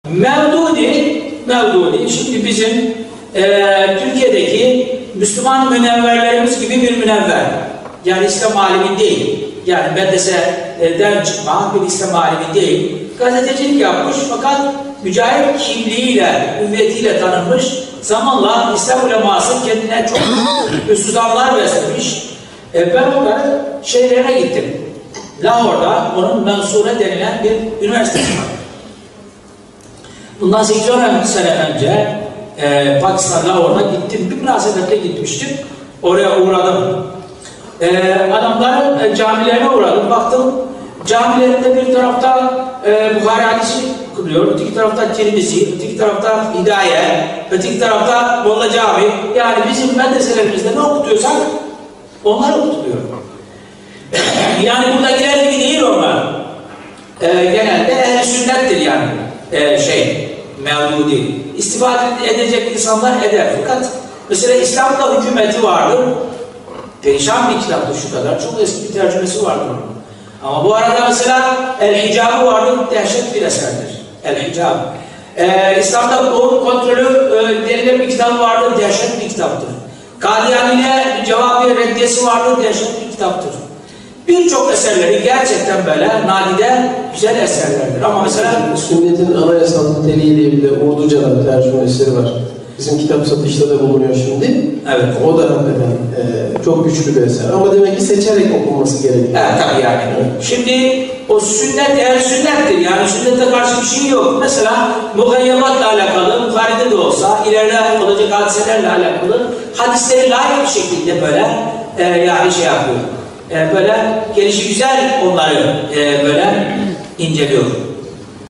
Mevdudi şimdi bizim Türkiye'deki Müslüman münevverlerimiz gibi bir münevver. Yani İslam alimi değil. Yani medreseden çıkma bir İslam alimi değil. Gazetecilik yapmış fakat mücahit kimliğiyle, hüviyetiyle tanınmış. Zamanla İslam uleması kendine çok hüsnüzanlar beslemiş. Ben onların şehirlerine gittim. Lahore'da onun Mensure denilen bir üniversitesi var. Bundan 8-10 sene önce Pakistan Lahore'da gittim. Bir münasebetle gitmiştim. Oraya uğradım. Adamların camilerine uğradım. Baktım camilerinde bir tarafta Bukhari hadisi kılıyor, öteki tarafta Tirmizi, öteki tarafta Hidaye, öteki tarafta Molla Cami. Yani bizim medreselerimizde ne okutuyorsak onlar okutuluyor. Yani buradakiler gibi değil onlar. Genelde ehl-i sünnettir yani Mevdudi. İstifade edecek insanlar eder. Fakat mesela İslam'da hükümeti vardır. Perişan bir kitaptır şu kadar. Çok eski bir tercümesi vardır onun. Ama bu arada mesela El-Hicabı vardır. Dehşet bir eserdir. El-Hicab. İslam'da doğum kontrolü denilen bir kitabı vardır. Dehşet bir kitaptır. Kadiyani'yle cevabı reddiyesi vardır. Dehşet bir kitaptır. Birçok eserleri gerçekten böyle nadide güzel eserlerdir. Ama mesela Sünnetin anayasal niteliği diye bir de Urduca'da tercüme eseri var. Bizim kitap satışta da bulunuyor şimdi. Evet. O da hakikaten çok güçlü bir eser. Ama demek ki seçerek okunması gerekiyor. Evet tabii yani. Evet. Şimdi o sünnet eğer sünnettir. Yani sünnete karşı bir şey yok. Mesela mugayyamatla alakalı, Bukhari'de de olsa ileride olacak hadiselerle alakalı hadisleri layık bir şekilde böyle yani yapıyor. Böyle gelişi güzel onları böyle inceliyor.